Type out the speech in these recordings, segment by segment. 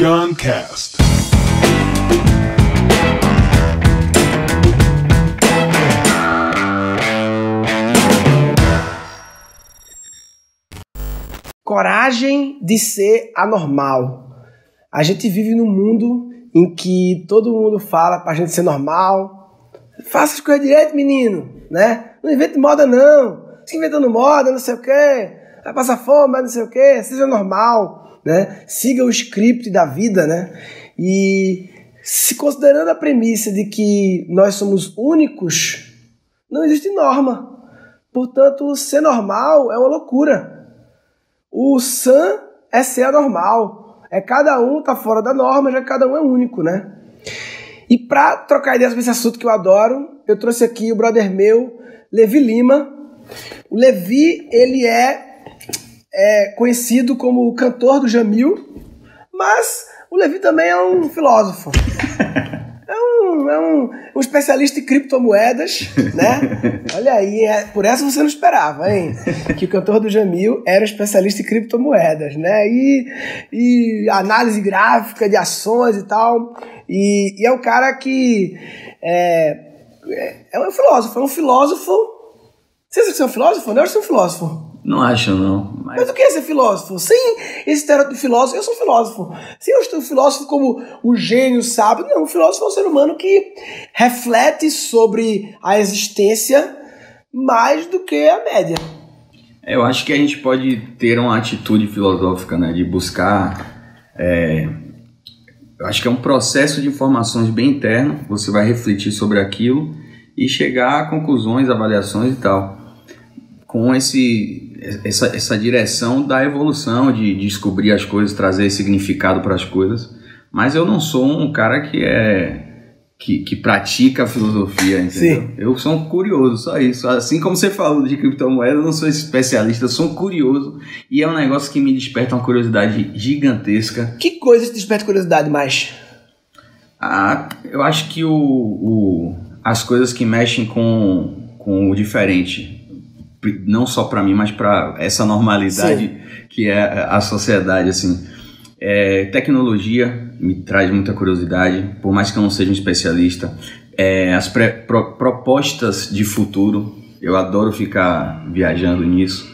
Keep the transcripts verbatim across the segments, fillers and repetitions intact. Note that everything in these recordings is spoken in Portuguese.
Johncast. Coragem de ser anormal. A gente vive num mundo em que todo mundo fala pra gente ser normal. Faça as coisas direito, menino, né? Não invente moda, não. Fica inventando moda, não sei o quê. Vai passar fome, mas não sei o quê. Seja normal, né? Siga o script da vida, né? E se considerando a premissa de que nós somos únicos, não existe norma. Portanto, ser normal é uma loucura. O sã é ser anormal. É cada um tá fora da norma, já que cada um é único, né? E pra trocar ideias sobre esse assunto que eu adoro, eu trouxe aqui o brother meu, Levi Lima. O Levi, ele é, é conhecido como o cantor do Jamil, mas o Levi também é um filósofo. É um, é um, um especialista em criptomoedas, né? Olha aí, é, por essa você não esperava, hein? Que o cantor do Jamil era um especialista em criptomoedas, né? E, e análise gráfica de ações e tal. E, e é um cara que é, é um filósofo, é um filósofo. Você acha que você é um filósofo? Não, eu sou um filósofo. Não acho, não. Mas... mas o que é ser filósofo? Sem esse estereótipo de filósofo, eu sou um filósofo. Se eu estou um filósofo como o gênio sábio, não, o filósofo é um ser humano que reflete sobre a existência mais do que a média. Eu acho que a gente pode ter uma atitude filosófica, né, de buscar... É... Eu acho que é um processo de informações bem interno, você vai refletir sobre aquilo e chegar a conclusões, avaliações e tal. Com esse, essa, essa direção da evolução, de, de descobrir as coisas, trazer significado para as coisas. Mas eu não sou um cara que é que, que pratica a filosofia, entendeu? Sim. Eu sou um curioso, só isso. Assim como você falou de criptomoeda, eu não sou especialista, eu sou um curioso. E é um negócio que me desperta uma curiosidade gigantesca. Que coisa te desperta curiosidade mais? Ah, eu acho que o, o, as coisas que mexem com, com o diferente... não só para mim, mas para essa normalidade. Sim. Que é a sociedade, assim. É, tecnologia me traz muita curiosidade, por mais que eu não seja um especialista. É, as pré, pro, propostas de futuro, eu adoro ficar viajando nisso.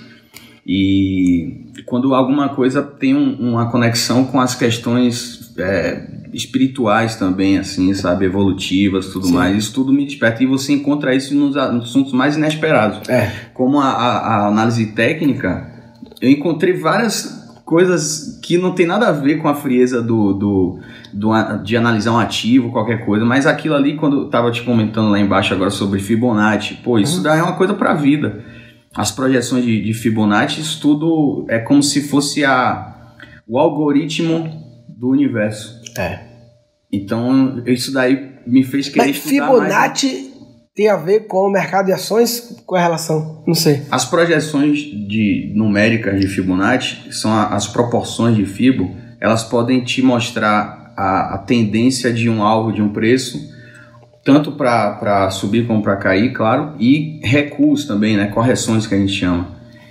E quando alguma coisa tem um, uma conexão com as questões é, espirituais também, assim, sabe, evolutivas, tudo Sim. mais, isso tudo me desperta, e você encontra isso nos, nos assuntos mais inesperados. É. Como a, a, a análise técnica, eu encontrei várias coisas que não tem nada a ver com a frieza do, do, do, de analisar um ativo, qualquer coisa, mas aquilo ali, quando eu estava te comentando lá embaixo agora sobre Fibonacci, pô, isso uhum. daí é uma coisa para a vida. As projeções de, de Fibonacci, isso tudo é como se fosse a, o algoritmo do universo. É. Então, isso daí me fez querer Mas estudar Fibonacci mais. Tem a ver com o mercado de ações? Qual é a relação? Não sei. As projeções de, numéricas de Fibonacci, são a, as proporções de Fibo, elas podem te mostrar a, a tendência de um alvo, de um preço, tanto para subir como para cair, claro, e recuos também, né, correções que a gente chama.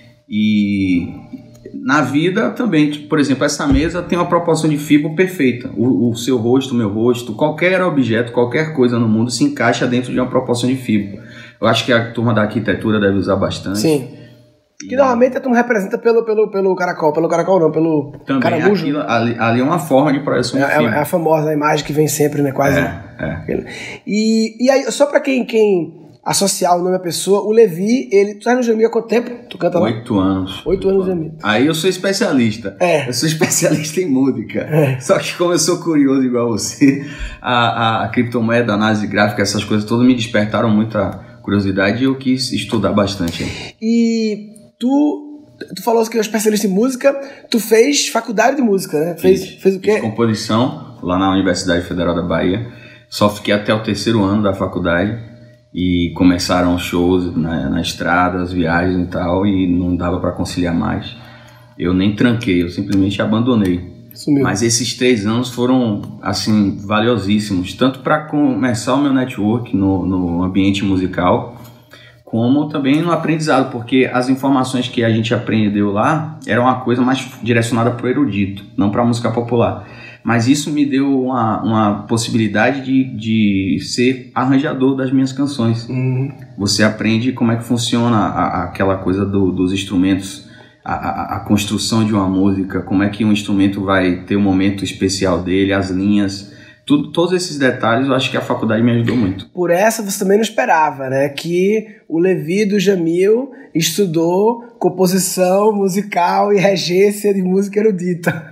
E na vida também, por exemplo, essa mesa tem uma proporção de Fibo perfeita. O, o seu rosto, o meu rosto, qualquer objeto, qualquer coisa no mundo se encaixa dentro de uma proporção de Fibo. Eu acho que a turma da arquitetura deve usar bastante. Sim. Que normalmente a turma representa pelo, pelo, pelo caracol, pelo caracol não, pelo também caramujo. Aquilo, ali, ali é uma forma de projeção de é, Fibo. É a famosa imagem que vem sempre, né, quase. É, é. E, e aí, só pra quem, quem associar o nome à pessoa, o Levi, ele... Tu tá no Jamil há quanto tempo? Tu canta lá? Oito anos. Oito anos no Jamil. Aí eu sou especialista. É. Eu sou especialista em música. É. Só que como eu sou curioso igual você, a, a, a criptomoeda, a análise gráfica, essas coisas todas me despertaram muita curiosidade e eu quis estudar bastante. E tu... Tu falou que é especialista em música, tu fez faculdade de música, né? Fez, Fiz, fez o quê? Fiz composição lá na Universidade Federal da Bahia. Só fiquei até o terceiro ano da faculdade e começaram shows na, na estrada, as viagens e tal, e não dava para conciliar mais. Eu nem tranquei, eu simplesmente abandonei. Sumiu. Mas esses três anos foram, assim, valiosíssimos, tanto para começar o meu network no, no ambiente musical, como também no aprendizado, porque as informações que a gente aprendeu lá eram uma coisa mais direcionada para o erudito, não para a música popular. Mas isso me deu uma, uma possibilidade de, de ser arranjador das minhas canções. Uhum. Você aprende como é que funciona a, a, aquela coisa do, dos instrumentos, a, a, a construção de uma música, como é que um instrumento vai ter um momento especial dele, as linhas... Tudo, todos esses detalhes eu acho que a faculdade me ajudou muito. Por essa você também não esperava, né? Que o Levi do Jamil estudou composição musical e regência de música erudita.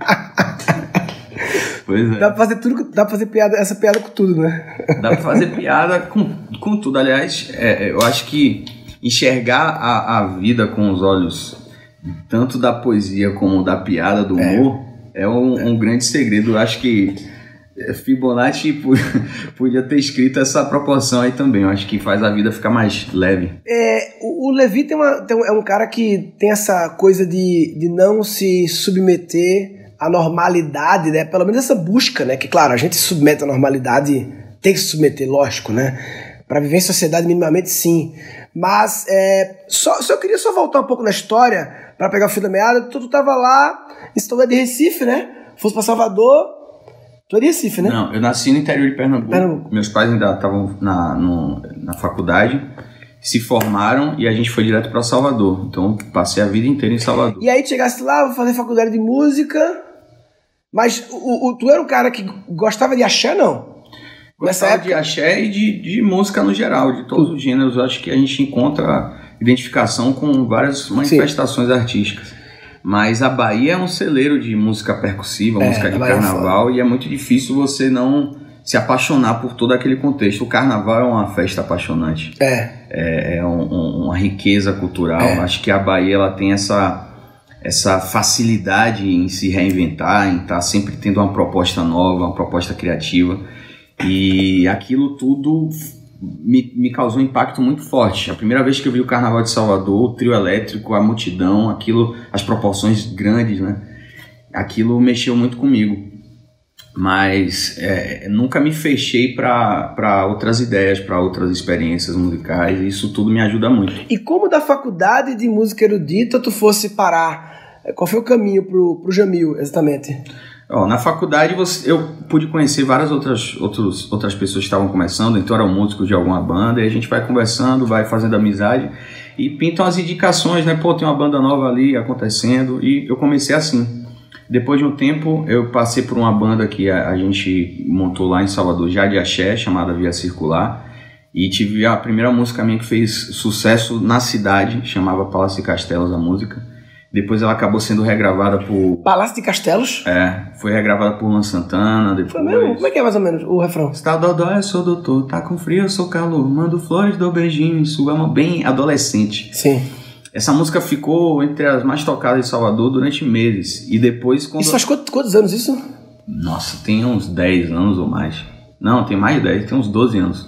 Pois é. Dá pra fazer tudo, dá pra fazer piada, essa piada com tudo, né? Dá pra fazer piada com, com tudo. Aliás, é, eu acho que enxergar a, a vida com os olhos tanto da poesia como da piada, do humor, é, é um, um grande segredo. Eu acho que Fibonacci podia ter escrito essa proporção aí também. Eu acho que faz a vida ficar mais leve. É, o, o Levi tem uma, tem um, é um cara que tem essa coisa de, de não se submeter à normalidade, né? Pelo menos essa busca, né? Que, claro, a gente se submete à normalidade, tem que se submeter, lógico, né? Para viver em sociedade minimamente, sim. Mas é, só, só eu queria só voltar um pouco na história para pegar o fio da meada. Tu, tu tava lá, tu é de Recife, né? Fosse para Salvador. Tu é de Recife, né? Não, eu nasci no interior de Pernambuco. Pernambuco. Meus pais ainda estavam na, no, na faculdade, se formaram e a gente foi direto para Salvador. Então, passei a vida inteira em Salvador. E aí, chegasse lá, vou fazer faculdade de música, mas o, o, tu era um cara que gostava de axé, não? Gostava de axé e de, de música no geral, de todos os gêneros. Eu acho que a gente encontra identificação com várias manifestações Sim. artísticas. Mas a Bahia é um celeiro de música percussiva, é, música de carnaval, é e é muito difícil você não se apaixonar por todo aquele contexto. O carnaval é uma festa apaixonante. É. É, é um, um, uma riqueza cultural. É. Acho que a Bahia ela tem essa, essa facilidade em se reinventar, em estar sempre tendo uma proposta nova, uma proposta criativa. E aquilo tudo me, me causou um impacto muito forte. A primeira vez que eu vi o Carnaval de Salvador, o trio elétrico, a multidão, aquilo, as proporções grandes, né? Aquilo mexeu muito comigo. Mas é, nunca me fechei para outras ideias, para outras experiências musicais. E isso tudo me ajuda muito. E como da faculdade de música erudita tu fosse parar? Qual foi o caminho pro, pro Jamil, exatamente? Oh, na faculdade você, eu pude conhecer várias outras, outros, outras pessoas que estavam começando, então eram músicos de alguma banda, e a gente vai conversando, vai fazendo amizade e pintam as indicações, né? Pô, tem uma banda nova ali acontecendo, e eu comecei assim. Depois de um tempo, eu passei por uma banda que a, a gente montou lá em Salvador, já de axé, chamada Via Circular, e tive a primeira música minha que fez sucesso na cidade, chamava Palácio de Castelos, a música. Depois ela acabou sendo regravada por... Palácio de Castelos? É, foi regravada por Luan Santana, depois... Foi mesmo? Como é que é mais ou menos o refrão? Está dodó, eu sou doutor, tá com frio, eu sou calor, mando flores, dou beijinho, isso é uma bem adolescente. Sim. Essa música ficou entre as mais tocadas de Salvador durante meses, e depois... Quando... Isso faz quantos, quantos anos isso? Nossa, tem uns dez anos ou mais. Não, tem mais de dez, tem uns doze anos.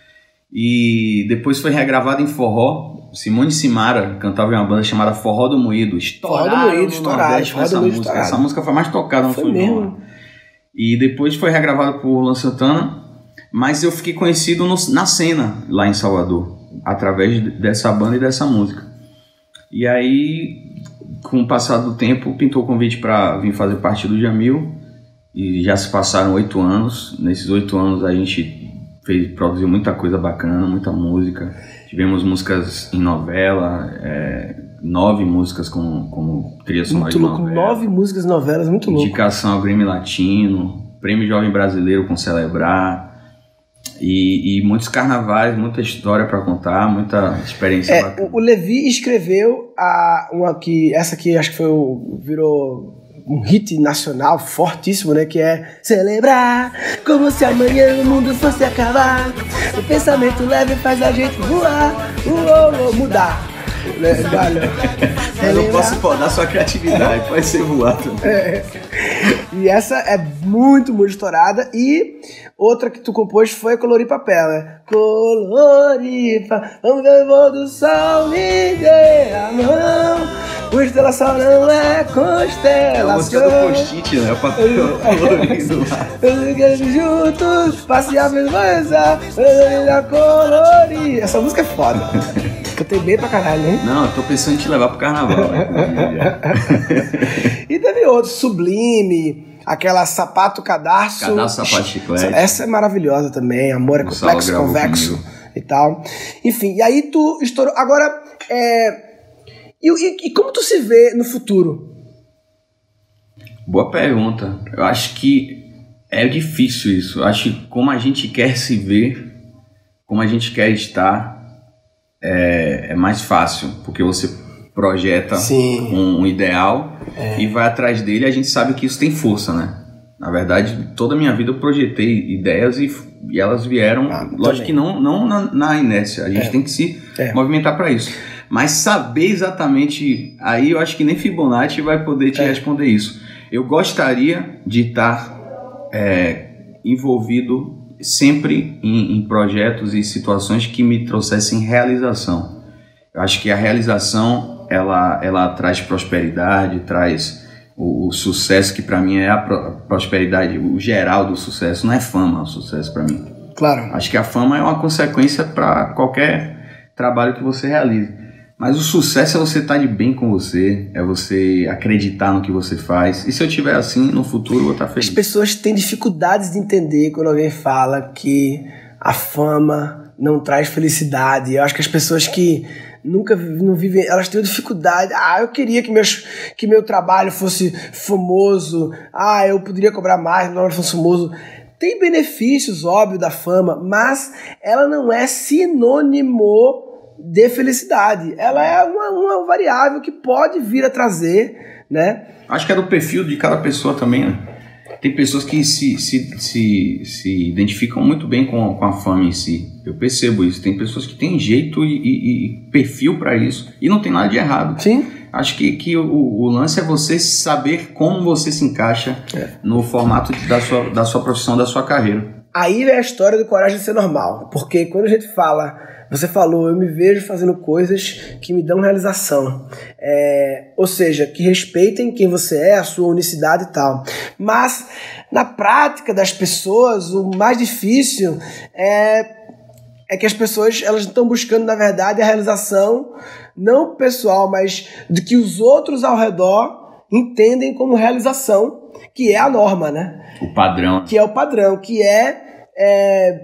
E depois foi regravada em forró. Simone Simara cantava em uma banda chamada Forró do Moído. Estouraram Forró do Moído, estouraram. Forró do Moído, estouraram. Essa música foi mais tocada no Foi mesmo. E depois foi regravada por Luan Santana, mas eu fiquei conhecido no, na cena lá em Salvador, através dessa banda e dessa música. E aí, com o passar do tempo, pintou o convite para vir fazer parte do Jamil, e já se passaram oito anos. Nesses oito anos a gente fez, produziu muita coisa bacana, muita música. Tivemos músicas em novela, é, nove músicas como, como trilha sonora de novela. Muito louco, nove músicas em novelas, muito louco. Indicação ao Grammy Latino, Prêmio Jovem Brasileiro com Celebrar, e, e muitos carnavais, muita história para contar, muita experiência é, bacana. O, o Levi escreveu a, uma que, essa aqui acho que foi o, virou... um hit nacional fortíssimo, né? Que é celebrar como se amanhã o mundo fosse acabar. O pensamento leve faz a gente voar, uou, uou, mudar. Eu não posso podar sua criatividade, pode ser voar também. É. E essa é muito, muito estourada. E outra que tu compôs foi Colorir Papel, né? Colorir papel, vamos ver o voo do sol, me dê a mão. Constelação não é constelação. É a música do post-it, né? O papel colorido lá. Juntos, passear, mesmo, colorir. Essa música é foda. Cantei bem pra caralho, né? Não, eu tô pensando em te levar pro carnaval. Né? E teve outros, Sublime, aquela Sapato Cadarço. Cadarço, Sapato, Chiclete. Essa é maravilhosa também, Amor é Complexo, Convexo comigo. E tal. Enfim, e aí tu estourou. Agora, é... e, e, e como tu se vê no futuro? Boa pergunta. Eu acho que é difícil isso. Eu acho que como a gente quer se ver, como a gente quer estar, é, é mais fácil, porque você projeta um, um ideal é. e vai atrás dele, e a gente sabe que isso tem força, né? Na verdade, toda a minha vida eu projetei ideias e, e elas vieram, ah, lógico também. que não, não na, na inércia, a gente é. tem que se é. movimentar para isso. Mas saber exatamente, aí eu acho que nem Fibonacci vai poder te é. responder isso. Eu gostaria de estar é, envolvido sempre em, em projetos e situações que me trouxessem realização. Eu acho que a realização ela, ela traz prosperidade, traz o, o sucesso, que para mim é a pro, prosperidade, o geral do sucesso, não é fama o sucesso para mim. Claro. Acho que a fama é uma consequência para qualquer trabalho que você realize. Mas o sucesso é você estar de bem com você, é você acreditar no que você faz. E se eu estiver assim, no futuro eu vou estar feliz. As pessoas têm dificuldades de entender quando alguém fala que a fama não traz felicidade. Eu acho que as pessoas que nunca não vivem, elas têm dificuldade. Ah, eu queria que, meus, que meu trabalho fosse famoso. Ah, eu poderia cobrar mais se meu trabalho fosse famoso. Tem benefícios, óbvio, da fama, mas ela não é sinônimo de felicidade. Ela é uma, uma variável que pode vir a trazer, né? Acho que é do perfil de cada pessoa também, né? Tem pessoas que se, se, se, se identificam muito bem com, com a fama em si. Eu percebo isso. Tem pessoas que têm jeito e, e, e perfil para isso. E não tem nada de errado. Sim. Acho que, que o, o lance é você saber como você se encaixa é. no formato da sua, da sua profissão, da sua carreira. Aí é a história do coragem de ser normal. Porque quando a gente fala... Você falou, eu me vejo fazendo coisas que me dão realização. É, ou seja, que respeitem quem você é, a sua unicidade e tal. Mas, na prática das pessoas, o mais difícil é, é que as pessoas elas estão buscando, na verdade, a realização, não pessoal, mas de que os outros ao redor entendem como realização, que é a norma, né? O padrão. Que é o padrão, que é, é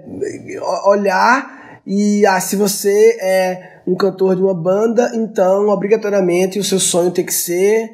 olhar... E ah, se você é um cantor de uma banda, então obrigatoriamente o seu sonho tem que ser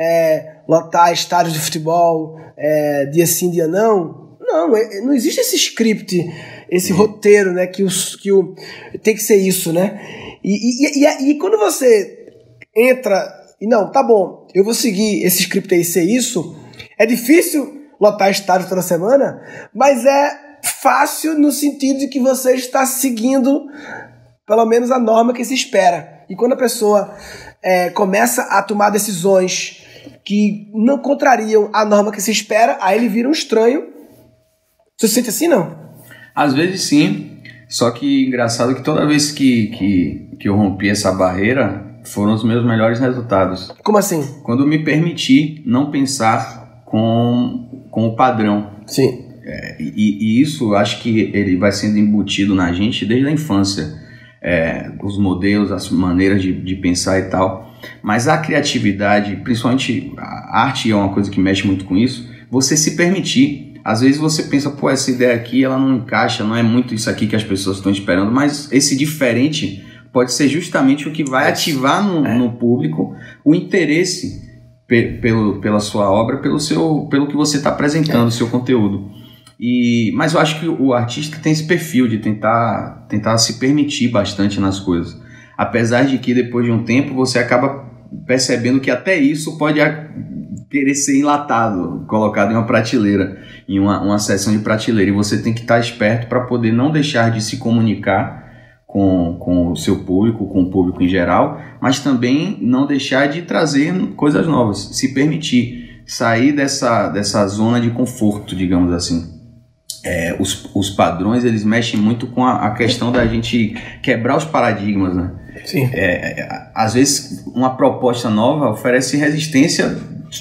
é, lotar estádios de futebol é, dia sim, dia não. Não, é, não existe esse script, esse roteiro, né? Que, os, que o, tem que ser isso, né? E, e, e, e quando você entra e não, tá bom, eu vou seguir esse script aí ser isso, é difícil lotar estádios toda semana, mas é fácil no sentido de que você está seguindo pelo menos a norma que se espera. E quando a pessoa é, começa a tomar decisões que não contrariam a norma que se espera, aí ele vira um estranho. Você se sente assim, não? Às vezes sim, só que engraçado que toda vez que, que, que eu rompi essa barreira, foram os meus melhores resultados. Como assim? Quando eu me permiti não pensar com, com o padrão. Sim. É, e, e isso, acho que ele vai sendo embutido na gente desde a infância. É, os modelos, as maneiras de, de pensar e tal. Mas a criatividade, principalmente a arte é uma coisa que mexe muito com isso, você se permitir. Às vezes você pensa, pô, essa ideia aqui ela não encaixa, não é muito isso aqui que as pessoas estão esperando, mas esse diferente pode ser justamente o que vai ativar no, é. no público o interesse pe, pelo, pela sua obra, pelo, seu, pelo que você está apresentando, o é. seu conteúdo. E, mas eu acho que o artista tem esse perfil de tentar, tentar se permitir bastante nas coisas. Apesar de que depois de um tempo você acaba percebendo que até isso pode querer ser enlatado, colocado em uma prateleira, em uma, uma seção de prateleira. E você tem que estar esperto para poder não deixar de se comunicar com, com o seu público, com o público em geral, mas também não deixar de trazer coisas novas, se permitir sair dessa, dessa zona de conforto, digamos assim. É, os, os padrões, eles mexem muito com a, a questão da gente quebrar os paradigmas, né? Sim. É, é, às vezes uma proposta nova oferece resistência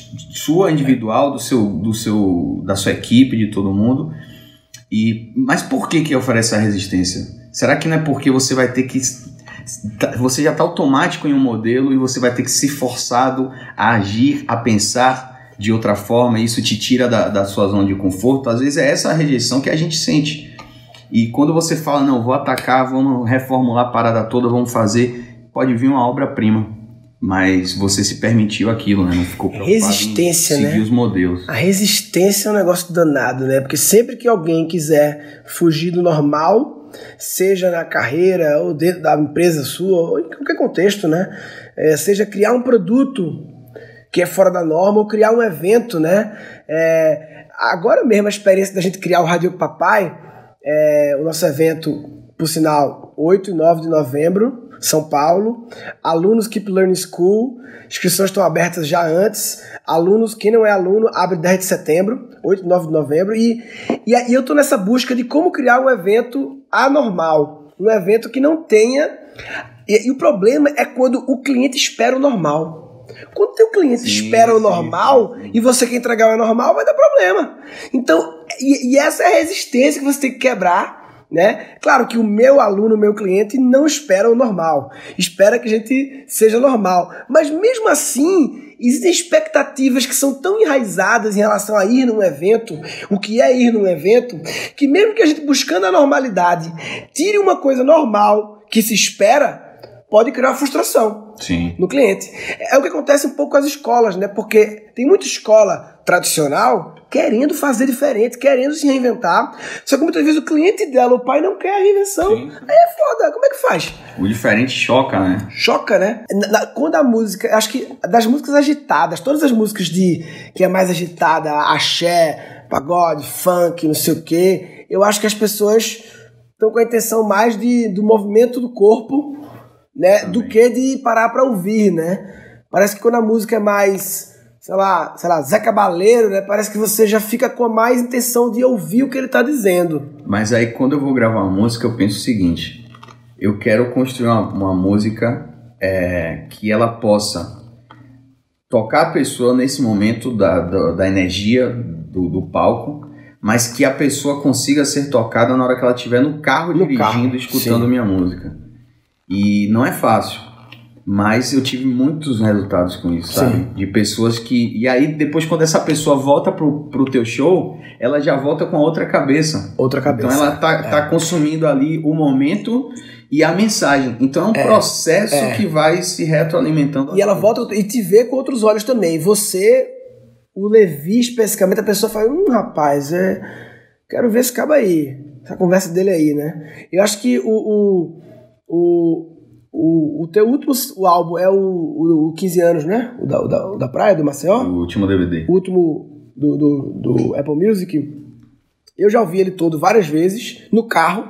sua individual, do seu, do seu, da sua equipe, de todo mundo. E, mas por que que oferece essa resistência? Será que não é porque você vai ter que você já está automático em um modelo e você vai ter que ser forçado a agir, a pensar de outra forma, e isso te tira da, da sua zona de conforto. Às vezes é essa a rejeição que a gente sente. E quando você fala, não, vou atacar, vamos reformular a parada toda, vamos fazer, pode vir uma obra-prima. Mas você se permitiu aquilo, né? Não ficou preocupado resistência, em seguir, né? os modelos. A resistência é um negócio danado, né? Porque sempre que alguém quiser fugir do normal, seja na carreira ou dentro da empresa sua, ou em qualquer contexto, né? É, seja criar um produto que é fora da norma ou criar um evento, né? É, agora mesmo a experiência da gente criar o Rádio Papai, é, o nosso evento, por sinal, oito e nove de novembro, São Paulo, alunos Keep Learning School, inscrições estão abertas já antes, alunos, quem não é aluno, abre dez de setembro, oito e nove de novembro, e, e, e eu estou nessa busca de como criar um evento anormal, um evento que não tenha, e, e o problema é quando o cliente espera o normal. Quando o teu cliente sim, espera o normal sim, sim. e você quer entregar o normal, vai dar problema. Então, e, e essa é a resistência que você tem que quebrar, né? Claro que o meu aluno, o meu cliente não espera o normal, espera que a gente seja normal, mas mesmo assim existem expectativas que são tão enraizadas em relação a ir num evento, o que é ir num evento, que mesmo que a gente buscando a normalidade tire uma coisa normal que se espera, pode criar uma frustração Sim. no cliente. É o que acontece um pouco com as escolas, né? Porque tem muita escola tradicional querendo fazer diferente, querendo se reinventar, só que muitas vezes o cliente dela, o pai, não quer a reinvenção. Sim. Aí é foda, como é que faz? O diferente choca, né? Choca, né? Na, na, quando a música, acho que das músicas agitadas, todas as músicas de que é mais agitada, axé, pagode, funk, não sei o quê, eu acho que as pessoas estão com a intenção mais de, do movimento do corpo, né, do que de parar para ouvir, né? Parece que quando a música é mais, sei lá, sei lá, Zé Cabaleiro, né? Parece que você já fica com a mais intenção de ouvir o que ele tá dizendo. Mas aí quando eu vou gravar uma música, eu penso o seguinte: eu quero construir uma, uma música é, que ela possa tocar a pessoa nesse momento da, da, da energia do, do palco, mas que a pessoa consiga ser tocada na hora que ela estiver no carro no dirigindo, carro, escutando sim. minha música. E não é fácil, mas eu tive muitos resultados com isso, sabe? Sim. De pessoas que... E aí, depois, quando essa pessoa volta pro, pro teu show, ela já volta com outra cabeça. Outra cabeça. Então, ela tá, é. tá consumindo ali o momento e a mensagem. Então, é um é. processo é. que vai se retroalimentando. E ela volta e te vê com outros olhos também. Você, o Levi, especificamente, a pessoa fala, hum, rapaz, é... quero ver esse cabo aí. Essa conversa dele aí, né? Eu acho que o... o O, o, o teu último o álbum é o, o, o quinze anos, né? O da, o da, o da Praia, do Maceió? O último D V D. O último do, do, do Apple Music. Eu já ouvi ele todo várias vezes, no carro.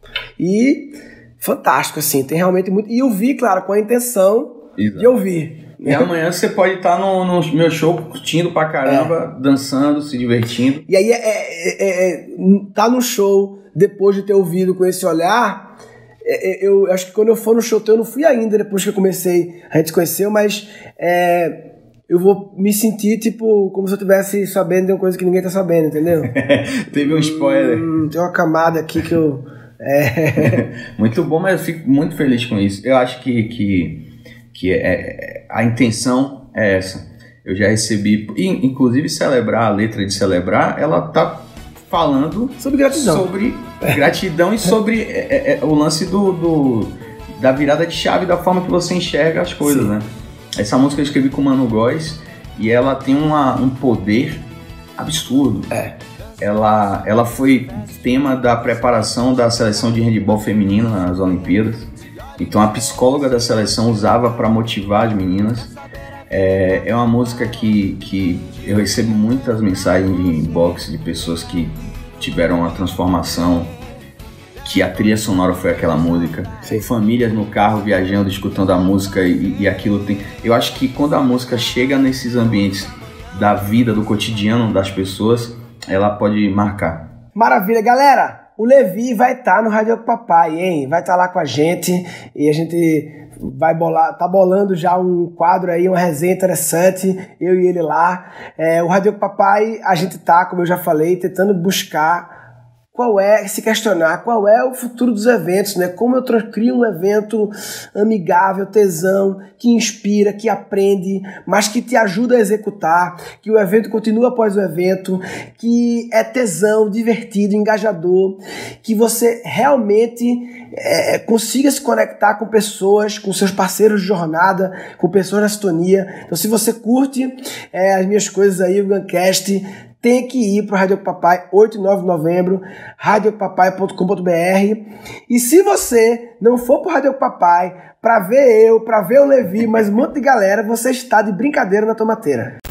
E fantástico, assim. Tem realmente muito... E eu vi, claro, com a intenção Exato. de ouvir. E amanhã você pode estar no, no meu show curtindo pra caramba, é. dançando, se divertindo. E aí, é, é, é, tá no show, depois de ter ouvido com esse olhar... Eu acho que quando eu for no show teu, eu não fui ainda, depois que eu comecei, a gente se conheceu, mas é, eu vou me sentir tipo como se eu estivesse sabendo de uma coisa que ninguém tá sabendo, entendeu? Teve um spoiler. Hum, tem uma camada aqui que eu... É... Muito bom, mas eu fico muito feliz com isso. Eu acho que, que, que é, a intenção é essa. Eu já recebi, inclusive celebrar, a letra de celebrar, ela tá... falando sobre gratidão, sobre gratidão e sobre é, é, o lance do, do, da virada de chave, da forma que você enxerga as coisas, Sim. né? Essa música eu escrevi com o Mano Góes e ela tem uma, um poder absurdo. É. Ela, ela foi tema da preparação da seleção de handebol feminino nas Olimpíadas. Então a psicóloga da seleção usava para motivar as meninas. É, é uma música que, que eu recebo muitas mensagens de inbox de pessoas que tiveram uma transformação, que a trilha sonora foi aquela música. Sim. Famílias no carro viajando, escutando a música e, e aquilo tem... Eu acho que quando a música chega nesses ambientes da vida, do cotidiano das pessoas, ela pode marcar. Maravilha, galera! O Levi vai estar tá no Rádio Papai, hein? Vai estar tá lá com a gente e a gente... vai bolar, tá bolando já um quadro aí, uma resenha interessante, eu e ele lá. É, o Rádio Papai, a gente tá, como eu já falei, tentando buscar qual é, se questionar qual é o futuro dos eventos, né? Como eu crio um evento amigável, tesão, que inspira, que aprende, mas que te ajuda a executar, que o evento continua após o evento, que é tesão, divertido, engajador, que você realmente é, consiga se conectar com pessoas, com seus parceiros de jornada, com pessoas na sintonia. Então, se você curte é, as minhas coisas aí, o Guncast, tem que ir para o Rádio Papai, oito e nove de novembro, rádio papai ponto com ponto b r. E se você não for para o Rádio Papai para ver eu, para ver o Levi, mas um monte de galera, você está de brincadeira na tomateira.